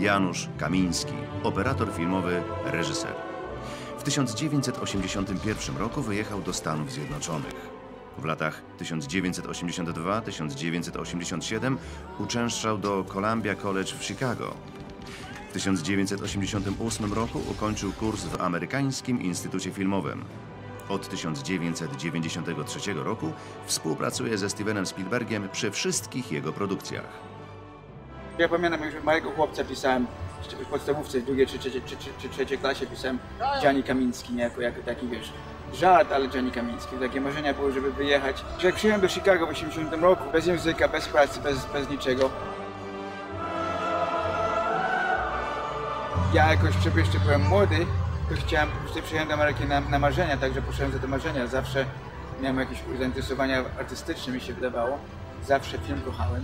Janusz Kamiński, operator filmowy, reżyser. W 1981 roku wyjechał do Stanów Zjednoczonych. W latach 1982-1987 uczęszczał do Columbia College w Chicago. W 1988 roku ukończył kurs w Amerykańskim Instytucie Filmowym. Od 1993 roku współpracuje ze Stevenem Spielbergiem przy wszystkich jego produkcjach. Ja pamiętam, że małego chłopca pisałem w podstawówce, w drugiej czy trzeciej klasie pisałem Gianni Kamiński, niejako jako taki, wiesz, żart, ale Gianni Kamiński. Takie marzenia były, żeby wyjechać. Jak przyjechałem do Chicago w 1980 roku, bez języka, bez pracy, bez niczego. Ja jakoś jeszcze byłem młody, to chciałem, przyjechałem do Ameryki na marzenia, także poszedłem za te marzenia. Zawsze miałem jakieś zainteresowania artystyczne, mi się wydawało. Zawsze film kochałem.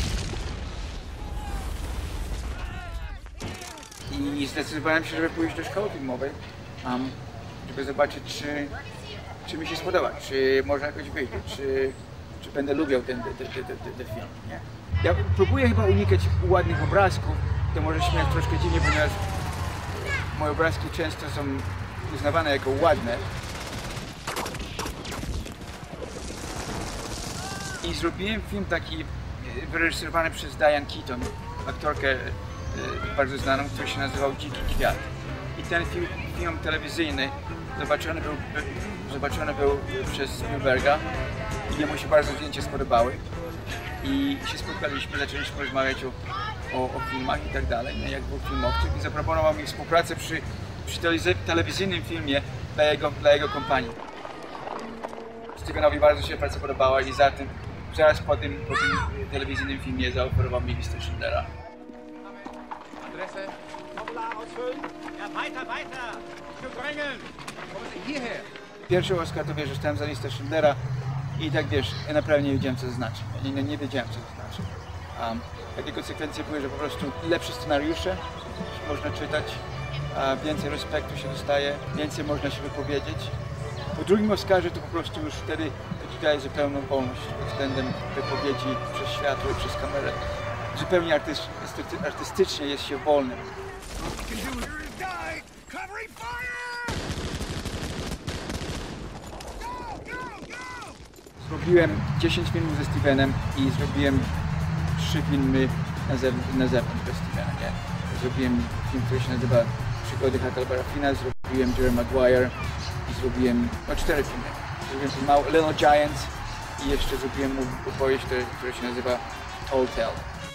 I zdecydowałem się, żeby pójść do szkoły filmowej, żeby zobaczyć, czy mi się spodoba, czy może jakoś wyjdzie, czy będę lubił ten film. Nie? Ja próbuję chyba unikać ładnych obrazków, to może śmiać troszkę dziwnie, ponieważ moje obrazki często są uznawane jako ładne. I zrobiłem film taki wyreżyserowany przez Diane Keaton, aktorkę bardzo znaną, który się nazywał Dziki Kwiat. I ten film telewizyjny zobaczony był przez Spielberga i jemu się bardzo zdjęcia spodobały. I się spotkaliśmy, zaczęliśmy rozmawiać o filmach i tak dalej, jak był filmowcem, i zaproponował mi współpracę przy telewizyjnym filmie dla jego kompanii. Stevenowi bardzo się praca podobała i zaraz po tym telewizyjnym filmie zaoferował mi listę Schindlera. Adresse. Formular ausfüllen. Ja, weiter, weiter. Stück drängeln. Kommen Sie hierher. Pierwszy Oscar to wiesz, że stałem za listę Schindlera i tak wiesz, ja naprawdę nie wiedziałem, co to znaczy. Ja nie wiedziałem, co to znaczy. Takie konsekwencje były, że po prostu lepsze scenariusze można czytać, więcej respektu się dostaje, więcej można się wypowiedzieć. Po drugim Oscarze to po prostu już wtedy daje zupełną wolność względem wypowiedzi przez światło i przez kamerę. Zupełnie artystycznie jest się wolnym. Zrobiłem 10 filmów ze Stevenem i zrobiłem 3 filmy na zewnątrz bez Stevena. Nie? Zrobiłem film, który się nazywa Przygody Huckleberry Finna, zrobiłem Jerry Maguire i zrobiłem 4 filmy. Zrobiłem film Little Giants i jeszcze zrobiłem opowieść, która się nazywa Tall Tale.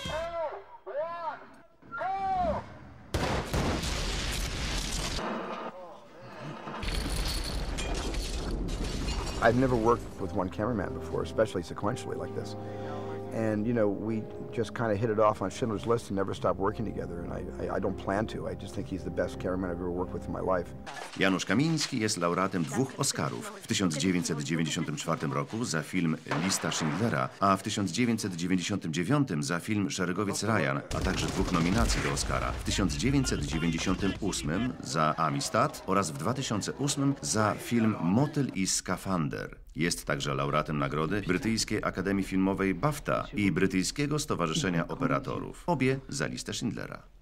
I've never worked with one cameraman before, especially sequentially like this. And, you know, we just kind of hit it off on Schindler's List and never stopped working together. And I don't plan to. I just think he's the best cameraman I've ever worked with in my life. Janusz Kamiński jest laureatem 2 Oscarów. W 1994 roku za film Lista Schindlera, a w 1999 za film Szeregowiec Ryan, a także 2 nominacji do Oscara. W 1998 za Amistad oraz w 2008 za film Motyl i skafander. Jest także laureatem nagrody Brytyjskiej Akademii Filmowej BAFTA i Brytyjskiego Stowarzyszenia Operatorów. Obie za Listę Schindlera.